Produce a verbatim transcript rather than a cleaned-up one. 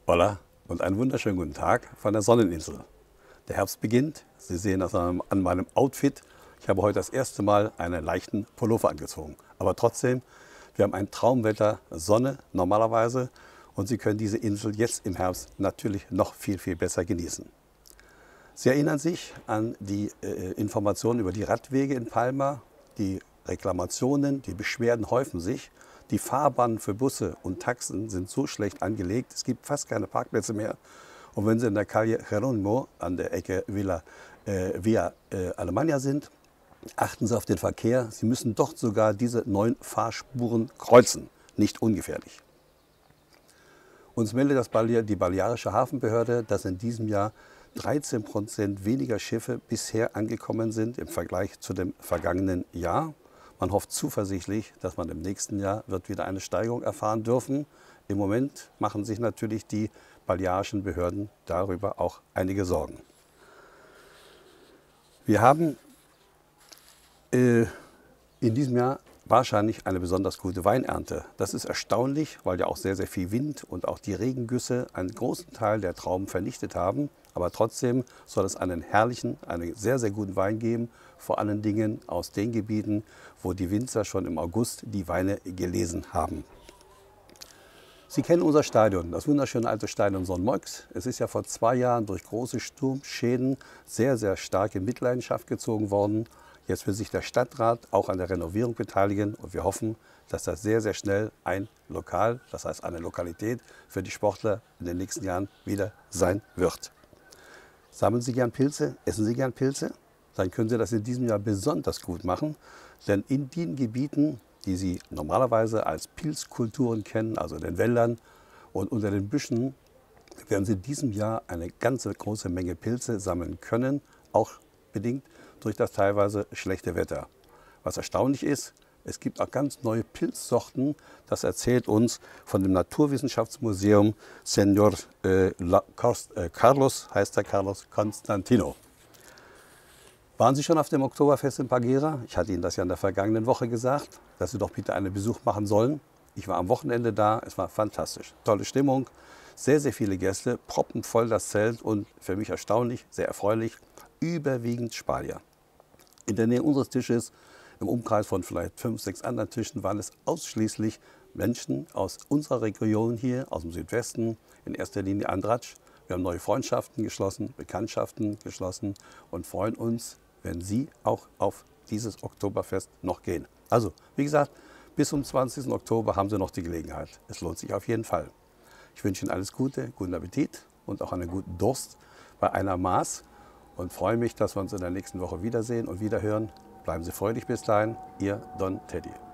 Hola und einen wunderschönen guten Tag von der Sonneninsel. Der Herbst beginnt. Sie sehen das an meinem Outfit. Ich habe heute das erste Mal einen leichten Pullover angezogen. Aber trotzdem, wir haben ein Traumwetter, Sonne normalerweise. Und Sie können diese Insel jetzt im Herbst natürlich noch viel, viel besser genießen. Sie erinnern sich an die äh, Informationen über die Radwege in Palma. Die Reklamationen, die Beschwerden häufen sich. Die Fahrbahnen für Busse und Taxen sind so schlecht angelegt, es gibt fast keine Parkplätze mehr. Und wenn Sie in der Calle Jerónimo an der Ecke Villa, äh, Via äh, Alemania sind, achten Sie auf den Verkehr. Sie müssen dort sogar diese neun Fahrspuren kreuzen. Nicht ungefährlich. Uns meldet das Balear, die Balearische Hafenbehörde, dass in diesem Jahr dreizehn Prozent weniger Schiffe bisher angekommen sind im Vergleich zu dem vergangenen Jahr. Man hofft zuversichtlich, dass man im nächsten Jahr wird wieder eine Steigerung erfahren dürfen. Im Moment machen sich natürlich die balearischen Behörden darüber auch einige Sorgen. Wir haben äh, in diesem Jahr wahrscheinlich eine besonders gute Weinernte. Das ist erstaunlich, weil ja auch sehr, sehr viel Wind und auch die Regengüsse einen großen Teil der Trauben vernichtet haben. Aber trotzdem soll es einen herrlichen, einen sehr, sehr guten Wein geben, vor allen Dingen aus den Gebieten, wo die Winzer schon im August die Weine gelesen haben. Sie kennen unser Stadion, das wunderschöne alte Stadion Son Moix. Es ist ja vor zwei Jahren durch große Sturmschäden sehr, sehr stark in Mitleidenschaft gezogen worden. Jetzt will sich der Stadtrat auch an der Renovierung beteiligen und wir hoffen, dass das sehr, sehr schnell ein Lokal, das heißt eine Lokalität für die Sportler in den nächsten Jahren wieder sein wird. Sammeln Sie gern Pilze? Essen Sie gern Pilze? Dann können Sie das in diesem Jahr besonders gut machen, denn in den Gebieten, die Sie normalerweise als Pilzkulturen kennen, also in den Wäldern und unter den Büschen, werden Sie in diesem Jahr eine ganze große Menge Pilze sammeln können, auch bedingt durch das teilweise schlechte Wetter. Was erstaunlich ist, es gibt auch ganz neue Pilzsorten, das erzählt uns von dem Naturwissenschaftsmuseum Señor äh, La, äh, Carlos, heißt der Carlos Constantino. Waren Sie schon auf dem Oktoberfest in Paguera? Ich hatte Ihnen das ja in der vergangenen Woche gesagt, dass Sie doch bitte einen Besuch machen sollen. Ich war am Wochenende da, es war fantastisch. Tolle Stimmung, sehr, sehr viele Gäste, proppenvoll das Zelt und für mich erstaunlich, sehr erfreulich, überwiegend Spanier. In der Nähe unseres Tisches, im Umkreis von vielleicht fünf, sechs anderen Tischen, waren es ausschließlich Menschen aus unserer Region hier, aus dem Südwesten, in erster Linie Andratx. Wir haben neue Freundschaften geschlossen, Bekanntschaften geschlossen und freuen uns, wenn Sie auch auf dieses Oktoberfest noch gehen. Also, wie gesagt, bis zum zwanzigsten Oktober haben Sie noch die Gelegenheit. Es lohnt sich auf jeden Fall. Ich wünsche Ihnen alles Gute, guten Appetit und auch einen guten Durst bei einer Maß und freue mich, dass wir uns in der nächsten Woche wiedersehen und wiederhören. Bleiben Sie freudig bis dahin, Ihr Don Teddy.